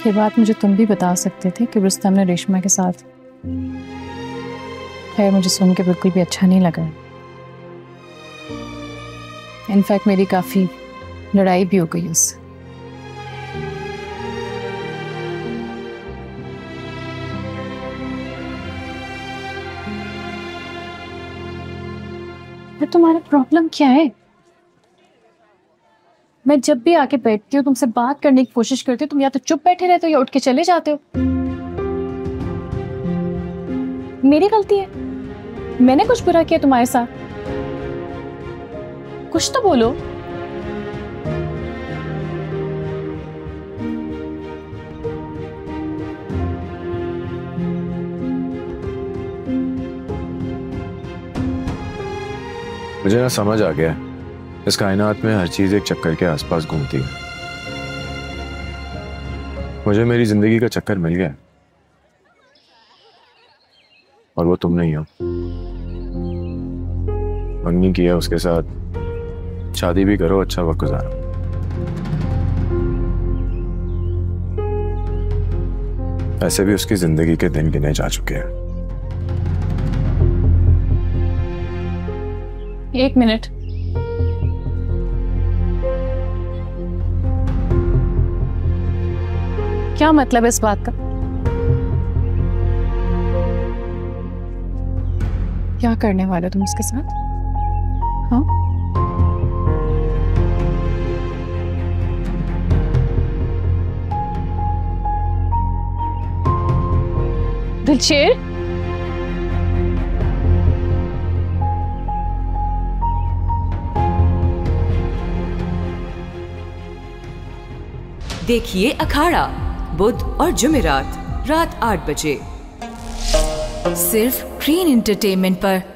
ये बात मुझे तुम भी बता सकते थे कि रुस्तम ने रेशमा के साथ। खैर मुझे सुन के बिल्कुल भी अच्छा नहीं लगा। इनफैक्ट मेरी काफी लड़ाई भी हो गई उससे। तुम्हारा प्रॉब्लम क्या है? मैं जब भी आके बैठती हूँ तुमसे बात करने की कोशिश करती हूँ, तुम या तो चुप बैठे रहते हो या उठ के चले जाते हो। मेरी गलती है? मैंने कुछ बुरा किया तुम्हारे साथ? कुछ तो बोलो। मुझे ना समझ आ गया, इस कायनात में हर चीज एक चक्कर के आसपास घूमती है। मुझे मेरी जिंदगी का चक्कर मिल गया और वो तुम नहीं हो। मंगनी किया उसके साथ, शादी भी करो, अच्छा वक्त गुजारो। ऐसे भी उसकी जिंदगी के दिन गिने जा चुके हैं। एक मिनट, क्या मतलब है इस बात का? क्या करने वाले तुम उसके साथ? हाँ? दिलशेर, देखिए अखाड़ा बुध और जुमेरात रात 8 बजे सिर्फ ग्रीन एंटरटेनमेंट पर।